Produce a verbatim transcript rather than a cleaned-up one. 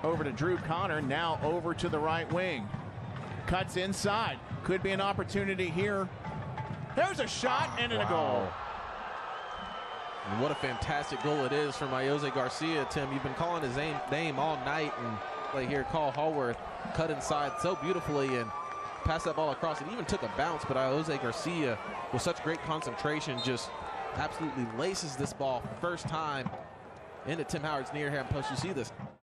Over to Drew Connor, now over to the right wing. Cuts inside. Could be an opportunity here. There's a shot and a goal. And what a fantastic goal it is from Ayoze Garcia. Tim, you've been calling his name all night, and play here, Carl Hallworth cut inside so beautifully and passed that ball across. It even took a bounce, but Ayoze Garcia, with such great concentration, just absolutely laces this ball first time into Tim Howard's near hand post. You see this